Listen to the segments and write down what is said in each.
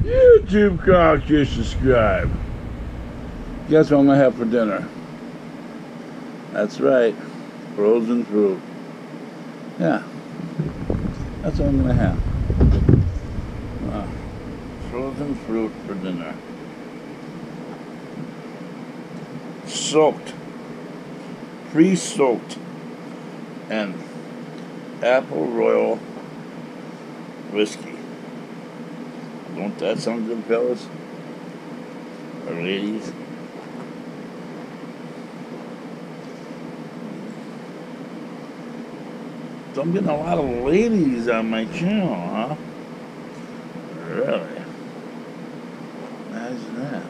YouTube Cock, you subscribe. Guess what I'm gonna have for dinner? That's right, frozen fruit. Yeah, that's what I'm gonna have. Frozen fruit for dinner. Soaked, pre-soaked, and apple royal whiskey. Don't that sound good, fellas? Or ladies? So I'm getting a lot of ladies on my channel, huh? Really? Imagine that.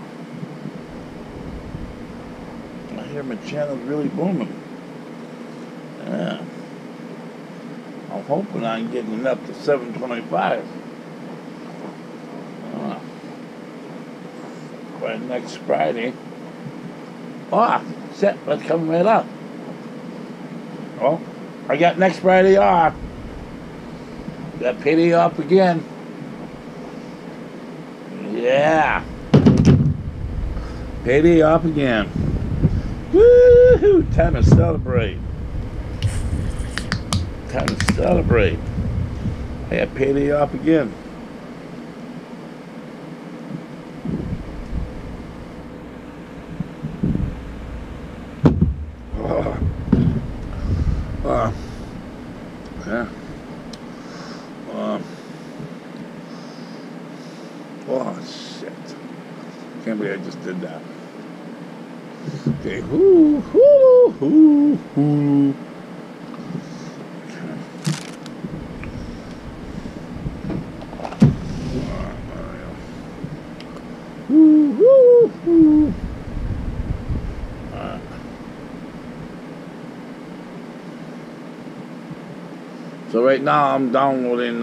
I hear my channel's really booming. Yeah. I'm hoping I'm getting it up to 725. By next Friday. Oh, shit, that's coming right up. Oh, I got next Friday off. Got payday off again. Yeah. Payday off again. Woo-hoo! Time to celebrate. Time to celebrate. I got payday off again. Yeah. Oh, shit. Can't believe I just did that. Okay, hoo, hoo, hoo, hoo. Woo, woo, woo. So right now I'm downloading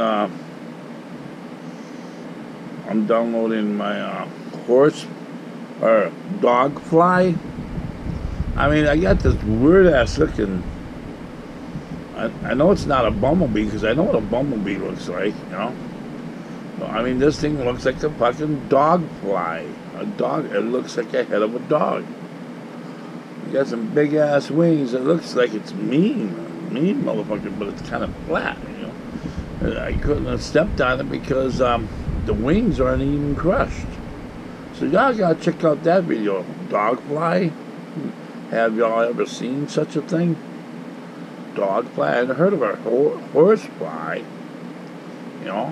my horse or dog fly. I mean, I got this weird ass looking. I know it's not a bumblebee because I know what a bumblebee looks like, you know. I mean, this thing looks like a fucking dog fly. A dog. It looks like a head of a dog. It got some big ass wings. It looks like it's mean motherfucker, but it's kind of flat, you know. I couldn't have stepped on it because the wings aren't even crushed. So y'all gotta check out that video. Dog fly. Have y'all ever seen such a thing? Dog fly. I've heard of a horse fly. You know.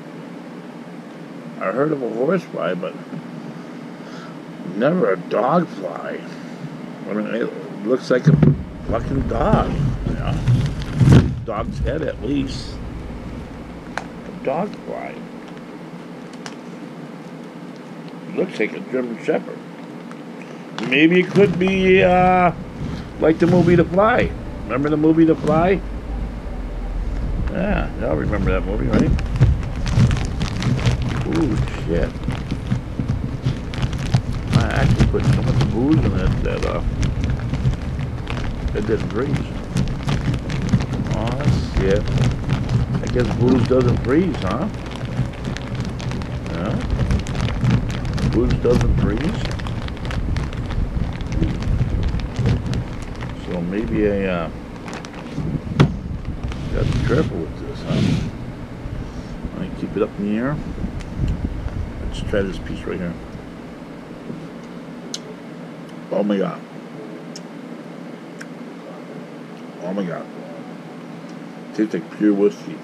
I heard of a horse fly, but never a dog fly. I mean, it looks like a fucking dog. You know. Dog's head at least. A dog fly. Looks like a German Shepherd. Maybe it could be like the movie The Fly. Remember the movie The Fly? Yeah, y'all remember that movie, right? Ooh, shit. I actually put so much booze in it that it didn't freeze. Oh, shit. I guess booze doesn't freeze, huh? Yeah? Booze doesn't freeze? So maybe I got to be careful with this, huh? I keep it up in the air. Let's try this piece right here. Oh my god. Oh my god. Tastes like pure whiskey.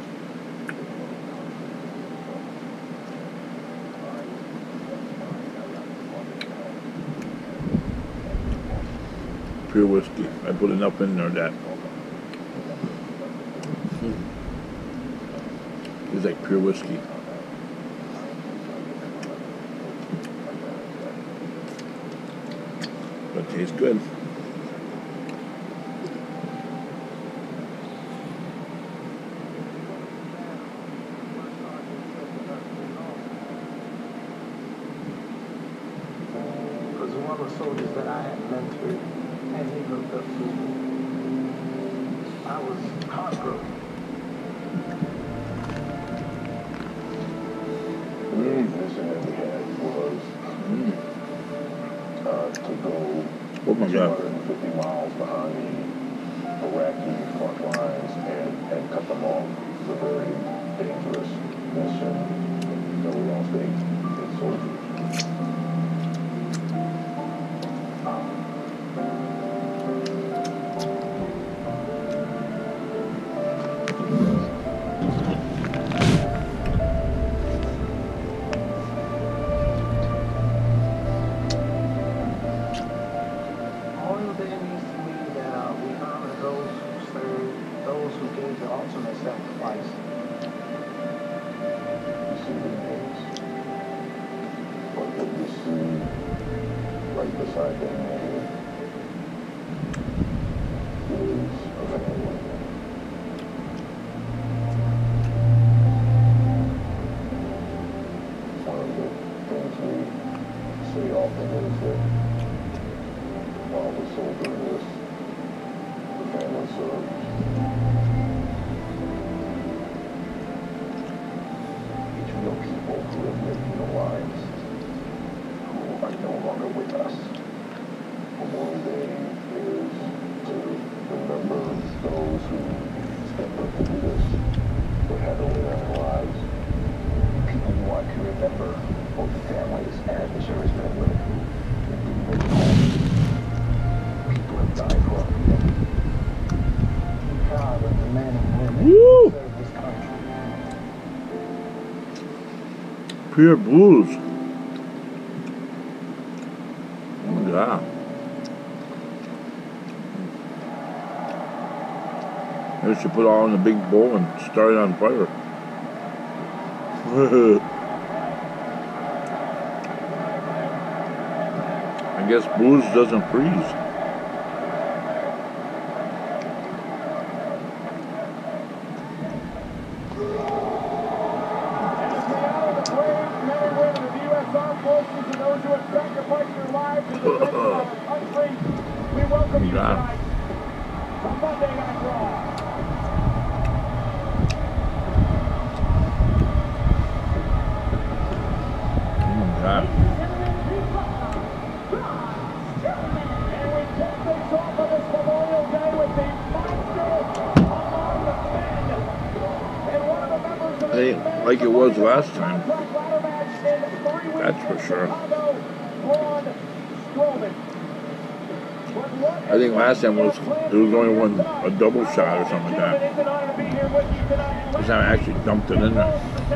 Pure whiskey. I put enough in there that it's like pure whiskey. But it tastes good. Because one of the soldiers that I had mentored, and he looked up to me. I was heartbroken. that we had was to go Oh my God. 250 miles behind the Iraqi front lines and cut them off. It's a very dangerous mission. So we lost 8 soldiers. Memorial Day means to me that we honor those who served, those who gave the ultimate sacrifice. You see the names. But what you see right beside that name is a family. One of the things we say often is that while the soldier lives, the family serves. It's real people who have lived their lives who are no longer with us. Memorial Day is to remember those who stepped up to do this, but had to live their lives. People you want to remember, both the families and the servicemen who didn't make it home. People have died for our freedom. I'm proud of the men and women Woo! who served this country. Pure blues. Oh my God. Maybe we should put it all in a big bowl and start it on fire. I guess booze doesn't freeze. Ain't like it was last time. That's for sure. I think last time there was only a double shot or something like that. This time I actually dumped it in there.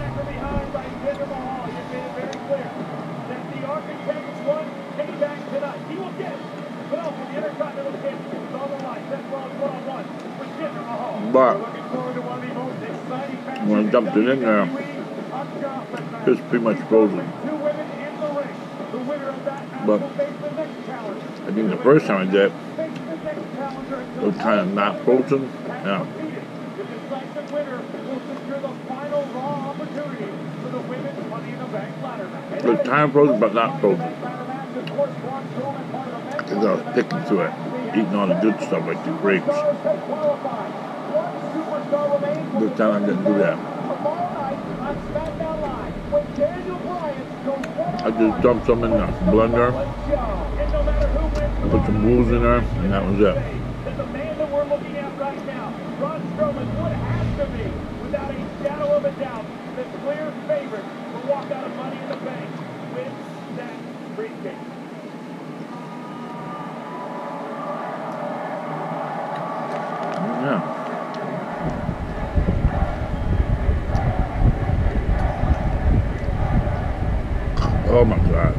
But when I dumped it in there, it's pretty much frozen. But I think the first time I did it was kind of not frozen. Yeah. It was kind of frozen, but not frozen. Because I was picking through it, eating all the good stuff like the grapes. This time I didn't do that. I just dumped some in the blender, put some booze in there, and that was it. The man that we're looking at right now, Braun Strowman, would have to be, without a shadow of a doubt, the clear favorite to walk out of Money in the Bank with that briefcase. Yeah. Oh my God.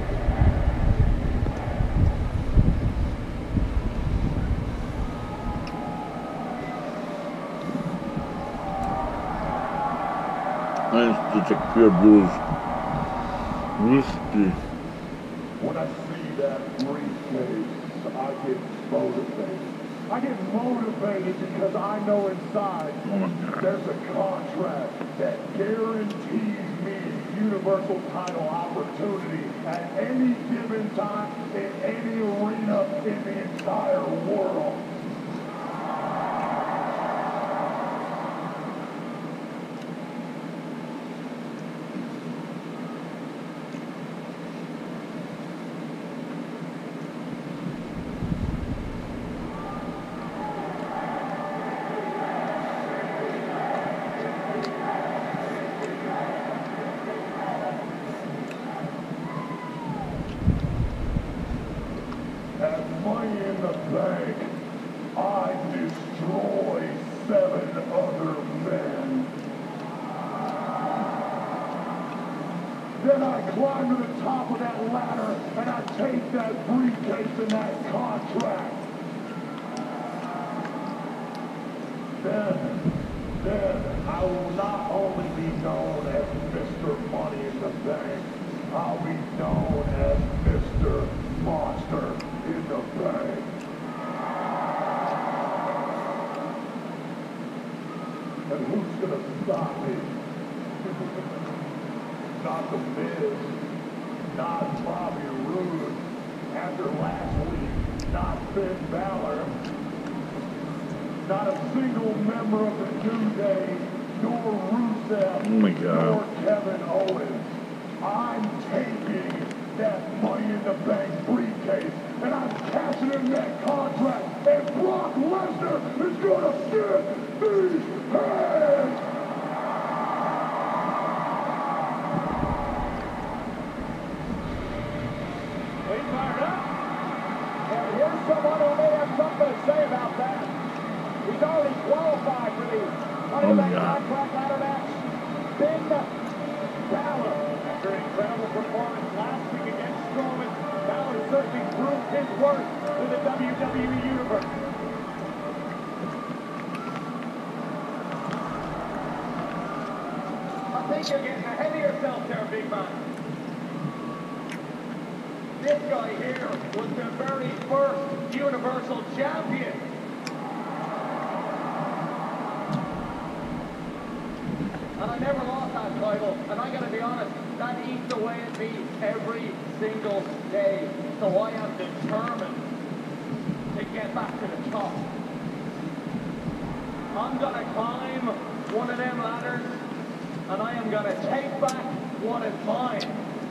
It's just a pure blues whiskey. When I see that briefcase, I get motivated. I get motivated because I know inside Oh my God. there's a contract that guarantees me universal title opportunity at any given time in any arena in the entire world. the Bank, I destroy 7 other men. Then I climb to the top of that ladder and I take that briefcase and that contract. Then I will not only be known as Mr. Money in the Bank, I'll be known as Mr. Monster in the Bank. And who's gonna stop me? Not the Miz, not Bobby Roode. After last week, not Finn Balor. Not a single member of the New Day, nor Rusev, Oh my God. nor Kevin Owens. I'm taking that Money in the Bank briefcase, and I'm cashing in that contract, and Brock Lesnar is gonna get these hands! Are you fired up? And here's someone who may have something to say about that. He's already qualified for the Money in the Bank God. contract ladder match. Finn Balor, after an incredible performance last week against Strowman, Balor certainly proved his worth to the WWE Universe. I think you're getting ahead of yourself there, big man. This guy here was the very first Universal Champion. And I never lost that title, and I gotta be honest, that eats away at me every single day. So I am determined to get back to the top. I'm gonna climb one of them ladders, and I am gonna take back what is mine.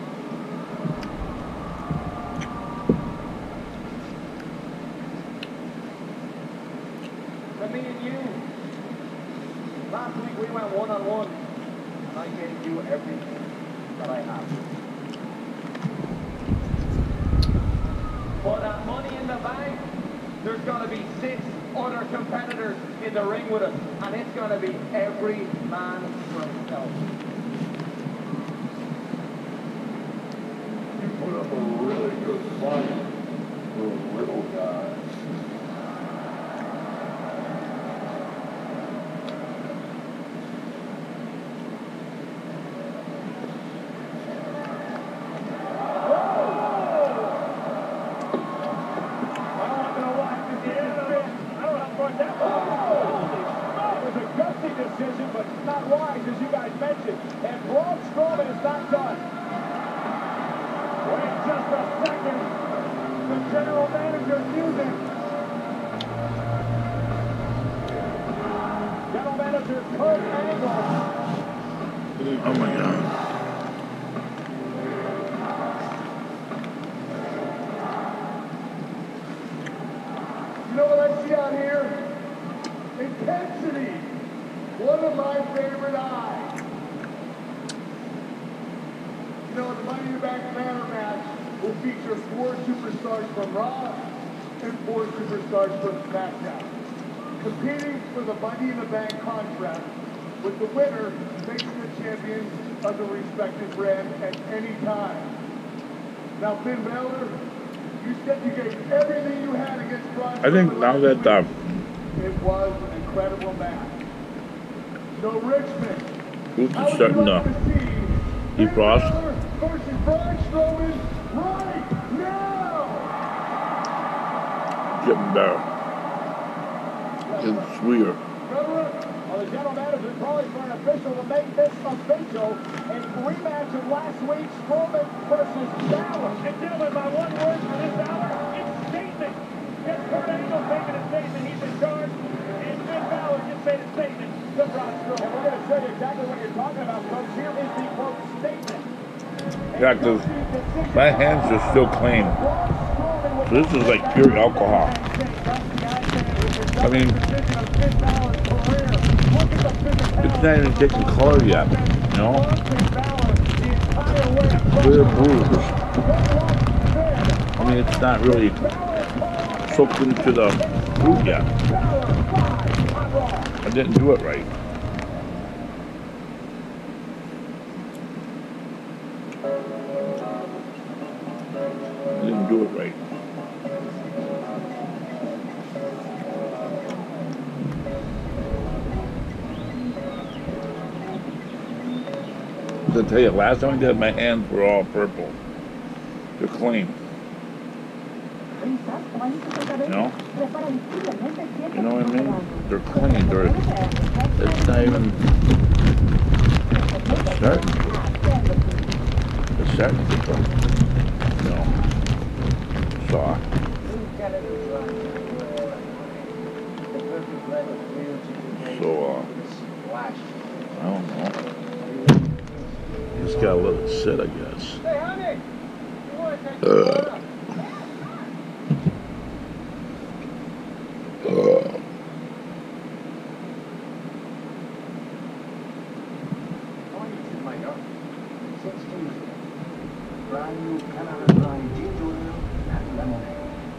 And me and you, last week we went one-on-one, and I gave you everything that I have. But at Money in the Bank, there's gonna be 6 other competitors in the ring with us, and it's gonna be every man for himself. You put up a really good fight for a little guy. Decision, but not wise, as you guys mentioned. And Braun Strowman is not done. Wait just a second. The general manager's music. General manager Kurt Angle. Oh my God. You know what I see out here? Intensity. One of my favorite eyes. You know, the Money in the Bank ladder match will feature 4 superstars from Raw and 4 superstars from SmackDown, competing for the Money in the Bank contract, with the winner facing the champions of the respective brand at any time. Now, Finn Balor, you said you gave everything you had against Braun I think Strowman now last that week. It was an incredible match. So Richmond, Boots how is would you starting like to to see defrost. Finn Balor versus Braun Strowman right now? Getting better. Getting sweeter. Well, the general manager is calling for an official to make this official. A rematch of last week, Strowman versus Balor. And gentlemen, my one word for this hour, it's statement. Yes, Kurt Angle making a statement, he's in charge. And Finn Balor just made a statement to Braun Strowman. And we're going to show you exactly what you're talking about, folks. Here is the quote statement. Yeah, because my hands are still clean. So this is like pure alcohol. I mean, it's not even taking color yet, you know? It's clear booze. I mean, it's not really soaked into the fruit yet. I didn't do it right. I didn't do it right. I tell you, last time I did, my hands were all purple. They're clean. You know? You know what I mean? They're clean. It's not even starting. It's starting to go. You know, soft. So, I don't know. Just gotta let it sit, I guess. Hey, honey, you want to take the photo? Brand new Canada Dry ginger ale and lemonade.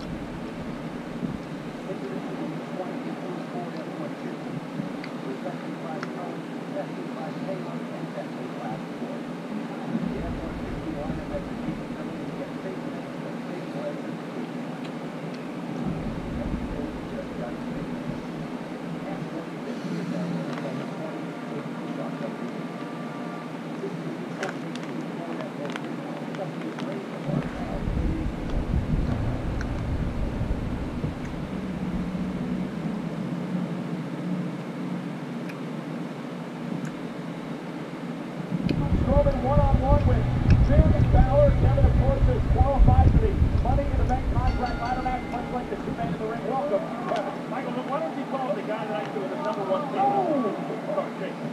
Strowman one-on-one with Finn Balor. Kevin, of course, is qualified for the Money in the Bank contract ladder match, much like the two men in the ring. Welcome, Kevin. Michael, why don't you call the guy that I do with the number one team? Sorry, Jason.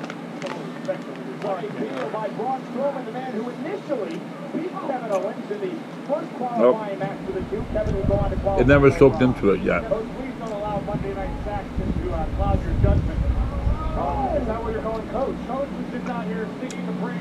By Braun Strowman, the man who initially beat Kevin Owens in the first qualifying match for the two. Kevin will go on to qualify. It never soaked into it yet. Coach, please don't allow Monday Night Saxton to cloud your judgment. Is that where you're going, Coach? Coach was just out here singing the praise.